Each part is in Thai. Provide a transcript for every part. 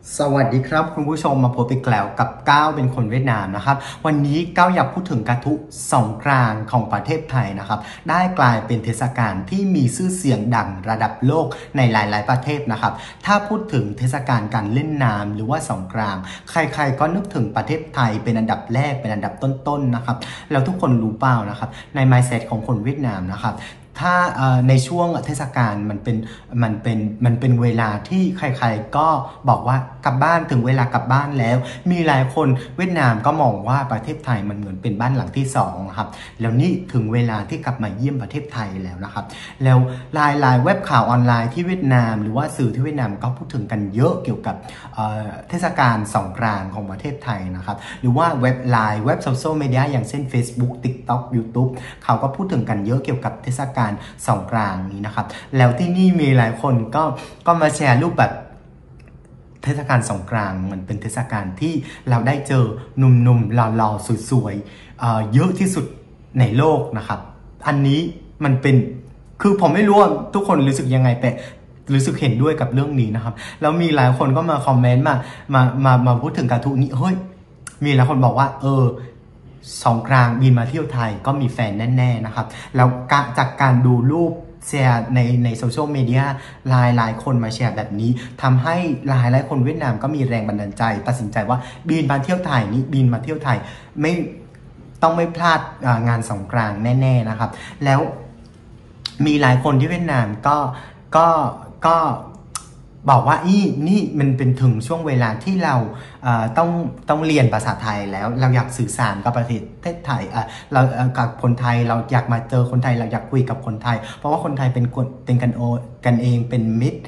สวัสดีครับคุณผู้ชมมาพบอีกแล้วกับก้าวเป็นคนเวียดนามนะครับวันนี้ก้าวอยากพูดถึงกระทุสงกรานต์ของประเทศไทยนะครับได้กลายเป็นเทศกาลที่มีชื่อเสียงดังระดับโลกในหลายๆประเทศนะครับถ้าพูดถึงเทศกาลการเล่นน้ำหรือว่าสงกรานต์ใครๆก็นึกถึงประเทศไทยเป็นอันดับแรกเป็นอันดับต้นๆนะครับแล้วทุกคนรู้เปล่านะครับใน mindset ของคนเวียดนามนะครับถ้าในช่วงเทศกาลมันเป็นเวลาที่ใครๆก็บอกว่ากลับบ้านถึงเวลากลับบ้านแล้วมีหลายคนเวียดนามก็มองว่าประเทศไทยมันเหมือนเป็นบ้านหลังที่2นะครับแล้วนี่ถึงเวลาที่กลับมาเยี่ยมประเทศไทยแล้วนะครับแล้วหลายเว็บข่าวออนไลน์ที่เวียดนามหรือว่าสื่อที่เวียดนามก็พูดถึงกันเยอะเกี่ยวกับเทศกาลสงกรานต์ของประเทศไทยนะครับหรือว่าเว็บไลน์เว็บโซเชียลมีเดียอย่างเช่น Facebook TikTok YouTube เขาก็พูดถึงกันเยอะเกี่ยวกับเทศกาลสงกรานต์นี้นะครับแล้วที่นี่มีหลายคนก็มาแชร์รูปแบบเทศกาลสงกรานต์มันเป็นเทศกาลที่เราได้เจอหนุ่มๆหล่อๆสวยๆเยอะที่สุดในโลกนะครับอันนี้มันเป็นคือผมไม่รู้ว่าทุกคนรู้สึกยังไงแต่รู้สึกเห็นด้วยกับเรื่องนี้นะครับแล้วมีหลายคนก็มาคอมเมนต์มาพูดถึงกระทู้นี้เฮ้ยมีหลายคนบอกว่าสงกรานต์บินมาเที่ยวไทยก็มีแฟนแน่ๆนะครับแล้วจากการดูรูปแชร์ในโซเชียลมีเดียหลายคนมาแชร์แบบนี้ทำให้หลายคนเวียดนามก็มีแรงบันดาลใจตัดสินใจว่าบินมาเที่ยวไทยนี้บินมาเที่ยวไทยไม่ต้องไม่พลาดงานสงกรานต์แน่ๆนะครับแล้วมีหลายคนที่เวียดนามก็บอกว่านี่มันเป็นถึงช่วงเวลาที่เราต้องเรียนภาษาไทยแล้วเราอยากสื่อสารกับประเทศไทยเรากับคนไทยเราอยากมาเจอคนไทยเราอยากคุยกับคนไทยเพราะว่าคนไทยเป็นกันเองเป็นมิตร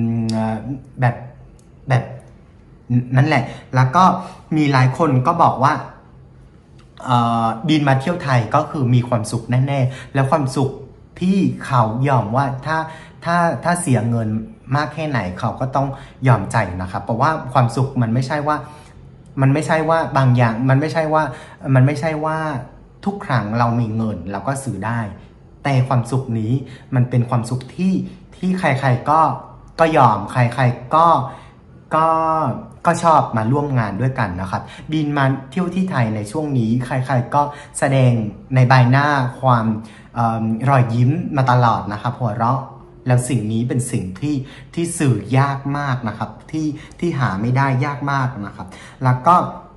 แบบนั่นแหละแล้วก็มีหลายคนก็บอกว่าบินมาเที่ยวไทยก็คือมีความสุขแน่ๆแล้วความสุขที่เขายอมว่าถ้าเสียเงินมากแค่ไหนเขาก็ต้องยอมใจนะครับเพราะว่าความสุขมันไม่ใช่ว่าบางอย่างมันไม่ใช่ว่าทุกครั้งเรามีเงินเราก็ซื้อได้แต่ความสุขนี้มันเป็นความสุขที่ใครๆก็ยอมใครๆก็ชอบมาร่วมงานด้วยกันนะครับบินมาเที่ยวที่ไทยในช่วงนี้ใครๆก็แสดงในใบหน้าความรอยยิ้มมาตลอดนะครับหัวเราะแล้วสิ่งนี้เป็นสิ่งที่สื่อยากมากนะครับที่หาไม่ได้ยากมากนะครับแล้วก็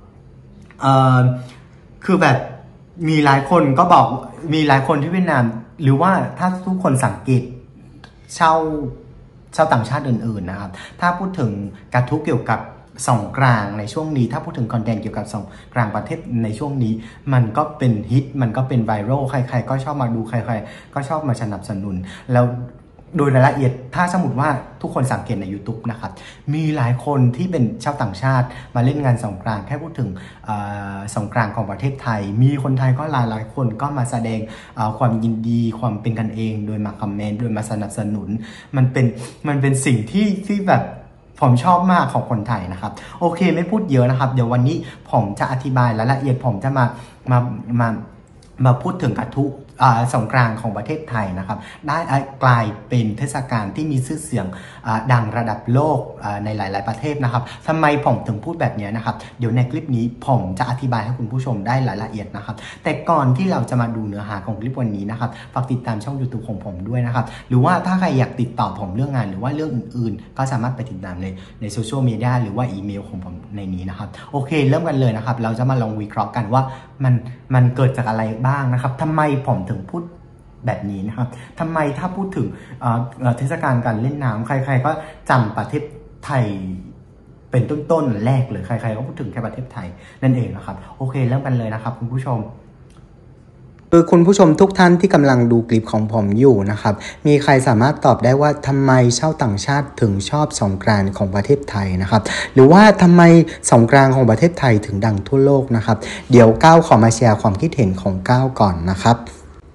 คือแบบมีหลายคนก็บอกมีหลายคนที่เวียดนามหรือว่าถ้าทุกคนสังเกตชาวต่างชาติอื่นๆนะครับถ้าพูดถึงกระทู้เกี่ยวกับสงกรานต์ในช่วงนี้ถ้าพูดถึงคอนเทนต์เกี่ยวกับสงกรานต์ประเทศในช่วงนี้มันก็เป็นฮิตมันก็เป็นไวรัลใครๆก็ชอบมาดูใครๆก็ชอบมาสนับสนุนแล้วโดยรายละเอียดถ้าสมมติว่าทุกคนสังเกตใน YouTube นะครับมีหลายคนที่เป็นชาวต่างชาติมาเล่นงานสงกรานต์แค่พูดถึงสงกรานต์ของประเทศไทยมีคนไทยก็หลายคนก็มาแสดงความยินดีความเป็นกันเองโดยมาคอมเมนต์โดยมาสนับสนุนมันเป็นสิ่งที่แบบผมชอบมากของคนไทยนะครับโอเคไม่พูดเยอะนะครับเดี๋ยววันนี้ผมจะอธิบายรายละเอียดผมจะมาพูดถึงกระทู้สงกรานต์ของประเทศไทยนะครับได้กลายเป็นเทศกาลที่มีชื่อเสียงดังระดับโลกในหลายๆประเทศนะครับทำไมผมถึงพูดแบบนี้นะครับเดี๋ยวในคลิปนี้ผมจะอธิบายให้คุณผู้ชมได้รายละเอียดนะครับแต่ก่อนที่เราจะมาดูเนื้อหาของคลิปวันนี้นะครับฝากติดตามช่อง YouTube ของผมด้วยนะครับหรือว่าถ้าใครอยากติดต่อผมเรื่องงานหรือว่าเรื่องอื่นๆก็สามารถไปติดตามในโซเชียลมีเดียหรือว่าอีเมลของผมในนี้นะครับโอเคเริ่มกันเลยนะครับเราจะมาลองวิเคราะห์กันว่ามันเกิดจากอะไรบ้างนะครับทำไมผมถึงพูดแบบนี้นะครับทำไมถ้าพูดถึงเทศกาลการเล่นน้ำใครๆก็จำประเทศไทยเป็นต้นๆแรกเลยใครๆก็พูดถึงแค่ประเทศไทยนั่นเองนะครับโอเคเริ่มกันเลยนะครับคุณผู้ชมคือคุณผู้ชมทุกท่านที่กำลังดูคลิปของผมอยู่นะครับมีใครสามารถตอบได้ว่าทำไมชาวต่างชาติถึงชอบสงกรานต์ของประเทศไทยนะครับหรือว่าทำไมสงกรานต์ของประเทศไทยถึงดังทั่วโลกนะครับเดี๋ยวก้าวขอมาแชร์ความคิดเห็นของก้าวก่อนนะครับ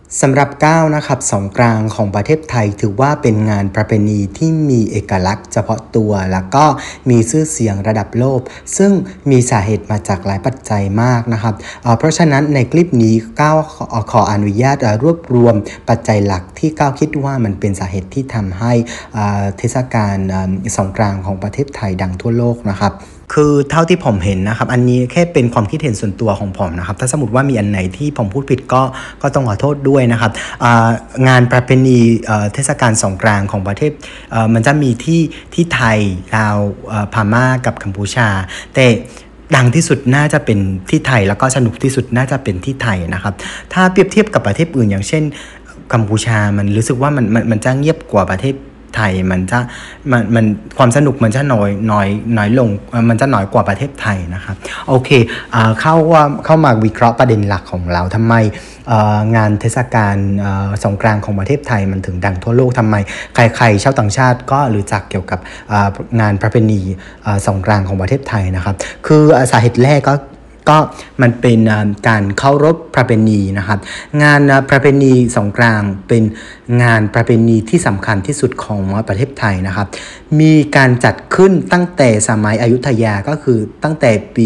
สำหรับก้าวนะครับสงกรานต์ของประเทศไทยถือว่าเป็นงานประเพณีที่มีเอกลักษณ์เฉพาะตัวแล้วก็มีชื่อเสียงระดับโลกซึ่งมีสาเหตุมาจากหลายปัจจัยมากนะครับเพราะฉะนั้นในคลิปนี้ก้าวขออนุญาตรวบรวมปัจจัยหลักที่ก้าวคิดว่ามันเป็นสาเหตุที่ทำให้เทศกาลสงกรานต์ของประเทศไทยดังทั่วโลกนะครับคือเท่าที่ผมเห็นนะครับอันนี้แค่เป็นความคิดเห็นส่วนตัวของผมนะครับถ้าสมมติว่ามีอันไหนที่ผมพูดผิดก็ต้องขอโทษด้วยนะครับงานประเพณีเทศกาลสงกรานต์ของประเทศมันจะมีที่ไทยลาวพม่ากับกัมพูชาแต่ดังที่สุดน่าจะเป็นที่ไทยแล้วก็สนุกที่สุดน่าจะเป็นที่ไทยนะครับถ้าเปรียบเทียบกับประเทศอื่นอย่างเช่นกัมพูชามันรู้สึกว่ามันจะเงียบกว่าประเทศไทยมันความสนุกมันจะน้อยลงมันจะน้อยกว่าประเทศไทยนะครับโอเคเข้ามาวิเคราะห์ประเด็นหลักของเราทำไมงานเทศกาลสงกรานต์ของประเทศไทยมันถึงดังทั่วโลกทำไมใครๆชาวต่างชาติก็รู้จักเกี่ยวกับงานประเพณีสงกรานต์ของประเทศไทยนะครับคือสาเหตุแรกก็มันเป็นการเคารพประเพณีนะครับงานประเพณีสงกรานต์เป็นงานประเพณีที่สำคัญที่สุดของประเทศไทยนะครับมีการจัดขึ้นตั้งแต่สมัยอยุธยาก็คือตั้งแต่ปี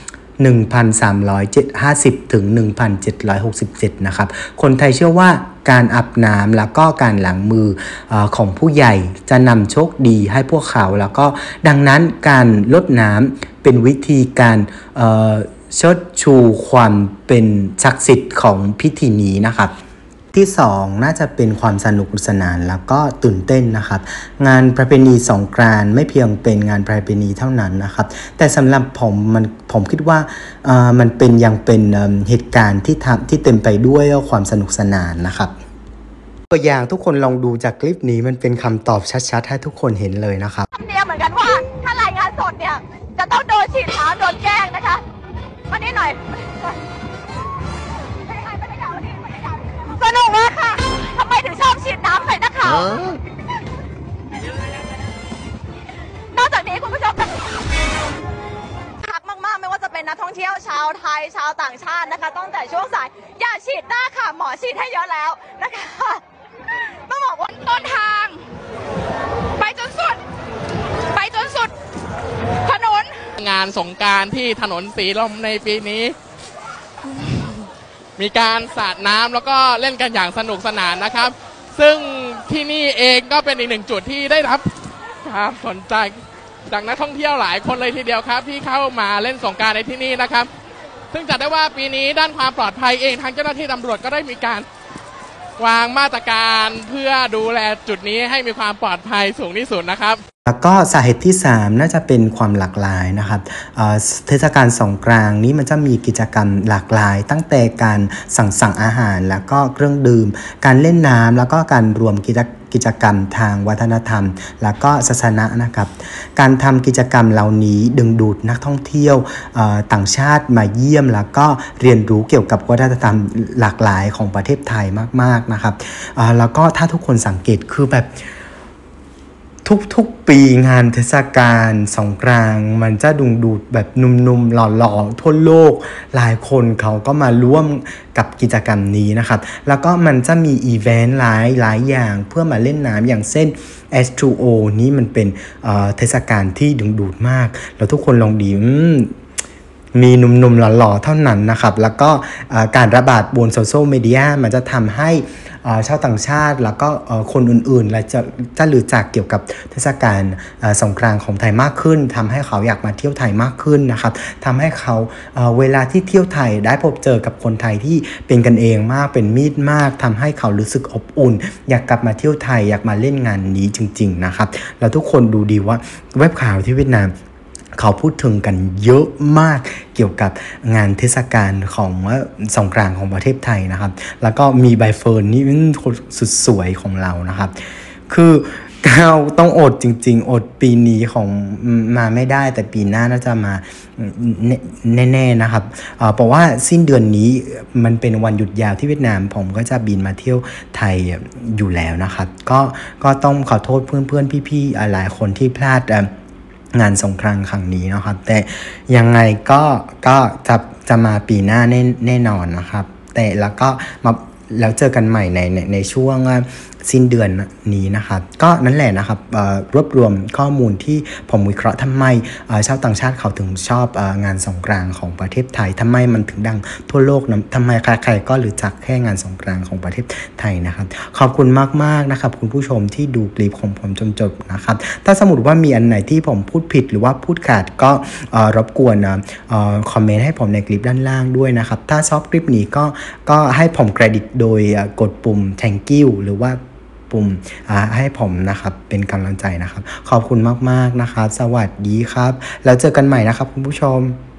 1350ถึง1767นะครับคนไทยเชื่อว่าการอาบน้ำแล้วก็การล้างมือของผู้ใหญ่จะนำโชคดีให้พวกเขาแล้วก็ดังนั้นการลดน้ำเป็นวิธีการเชิดชูความเป็นศักดิ์สิทธิ์ของพิธีนี้นะครับที่2น่าจะเป็นความสนุกสนานแล้วก็ตื่นเต้นนะครับงานประเพณีสงกรานต์ไม่เพียงเป็นงานประเพณีเท่านั้นนะครับแต่สำหรับผมคิดว่ามันยังเป็นเหตุการณ์ที่เต็มไปด้วยความสนุกสนานนะครับตัวอย่างทุกคนลองดูจากคลิปนี้มันเป็นคำตอบชัดๆให้ทุกคนเห็นเลยนะครับเนี่ยเหมือนกันว่าถ้ารายงานสดเนี่ยจะต้องโดนฉีดน้ำโดนแกล้งนะคะมานี่หน่อยสนุกมากค่ะทำไมถึงชอบฉีดน้ำใส่นักข่าวนอกจากนี้คุณผู้ชมทักมากๆไม่ว่าจะเป็นนักท่องเที่ยวชาวไทยชาวต่างชาตินะคะตั้งแต่ช่วงสายอย่าฉีดหน้าค่ะหมอฉีดให้เยอะแล้วนะคะต้องบอกว่าต้นทางไปจนสุดถนนงานสงกรานต์ที่ถนนสีลมในปีนี้มีการสาดน้ำแล้วก็เล่นกันอย่างสนุกสนานนะครับซึ่งที่นี่เองก็เป็นอีกหนึ่งจุดที่ได้รับความสนใจจากนักท่องเที่ยวหลายคนเลยทีเดียวครับที่เข้ามาเล่นสงกรานต์ในที่นี่นะครับซึ่งจัดได้ว่าปีนี้ด้านความปลอดภัยเองทางเจ้าหน้าที่ตำรวจก็ได้มีการวางมาตรการเพื่อดูแลจุดนี้ให้มีความปลอดภัยสูงที่สุดนะครับแล้วก็สาเหตุที่3น่าจะเป็นความหลากหลายนะครับเทศกาลสงกรานต์นี้มันจะมีกิจกรรมหลากหลายตั้งแต่การสั่งอาหารแล้วก็เครื่องดื่มการเล่นน้ำแล้วก็การรวมกิจกรรมทางวัฒนธรรมแล้วก็ศาสนานะครับการทำกิจกรรมเหล่านี้ดึงดูดนักท่องเที่ยวต่างชาติมาเยี่ยมแล้วก็เรียนรู้เกี่ยวกับวัฒนธรรมหลากหลายของประเทศไทยมากๆนะครับแล้วก็ถ้าทุกคนสังเกตคือแบบทุกปีงานเทศกาลสงกรานต์มันจะดึงดูดแบบหนุ่มๆหล่อๆทั่วโลกหลายคนเขาก็มาร่วมกับกิจกรรมนี้นะครับแล้วก็มันจะมีอีเวนต์หลายอย่างเพื่อมาเล่นน้ำอย่างเช่น S2O นี้มันเป็นเทศกาลที่ดึงดูดมากแล้วทุกคนลองดีมีหนุ่มๆหล่อๆเท่านั้นนะครับแล้วก็การระบาดบนโซเชียลมีเดียมันจะทำให้ชาวต่างชาติแล้วก็คนอื่นๆจะรู้จักเกี่ยวกับเทศกาลสงกรานต์ของไทยมากขึ้นทำให้เขาอยากมาเที่ยวไทยมากขึ้นนะครับทำให้เขาเวลาที่เที่ยวไทยได้พบเจอกับคนไทยที่เป็นกันเองมากเป็นมิตรมากทำให้เขารู้สึกอบอุ่นอยากกลับมาเที่ยวไทยอยากมาเล่นงานนี้จริงๆนะครับแล้วทุกคนดูดีว่าเว็บข่าวที่เวียดนามเขาพูดถึงกันเยอะมากเกี่ยวกับงานเทศกาลของสงกรานต์ของประเทศไทยนะครับแล้วก็มีใบเฟิร์นนี่สุดสวยของเรานะครับคือเราต้องอดจริงๆอดปีนี้ของมาไม่ได้แต่ปีหน้าน่าจะมาแน่ๆนะครับเพราะว่าสิ้นเดือนนี้มันเป็นวันหยุดยาวที่เวียดนามผมก็จะบินมาเที่ยวไทยอยู่แล้วนะครับก็ต้องขอโทษเพื่อนๆพี่ๆหลายคนที่พลาดงานสงกรานต์ครั้งนี้นะครับแต่ยังไงก็จะมาปีหน้าแน่นอนนะครับแต่แล้วก็มาแล้วเจอกันใหม่ในช่วงสิ้นเดือนนี้นะครับก็นั่นแหละนะครับรวบรวมข้อมูลที่ผมวิเคราะห์ทำไมชาวต่างชาติเขาถึงชอบงานสงกรานต์ของประเทศไทยทำไมมันถึงดังทั่วโลกนะทำไมใครๆก็รู้จักแค่งานสงกรานต์ของประเทศไทยนะครับขอบคุณมากๆนะครับคุณผู้ชมที่ดูคลิปของผมจนจบนะครับถ้าสมมติว่ามีอันไหนที่ผมพูดผิดหรือว่าพูดขาดก็รบกวนคอมเมนต์ให้ผมในคลิปด้านล่างด้วยนะครับถ้าชอบคลิปนี้ก็ให้ผมเครดิตโดยกดปุ่ม thank you หรือว่าปุ่มให้ผมนะครับเป็นกำลังใจนะครับขอบคุณมากๆนะครับสวัสดีครับแล้วเจอกันใหม่นะครับคุณผู้ชม